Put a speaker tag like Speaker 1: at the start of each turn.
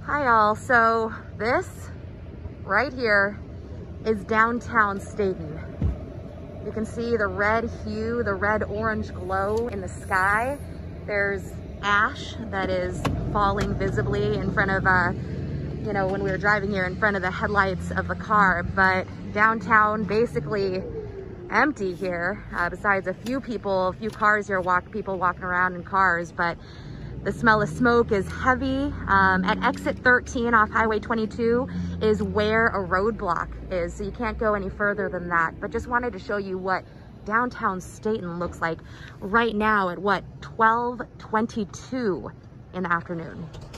Speaker 1: Hi all, so this right here is downtown Stayton. You can see the red hue, the red-orange glow in the sky. There's ash that is falling visibly in front of, when we were driving here, in front of the headlights of the car. But downtown basically empty here, besides a few cars here, people walking around in cars, but the smell of smoke is heavy. At exit 13 off Highway 22 is where a roadblock is, so you can't go any further than that. But just wanted to show you what downtown Stayton looks like right now at 12:22 in the afternoon.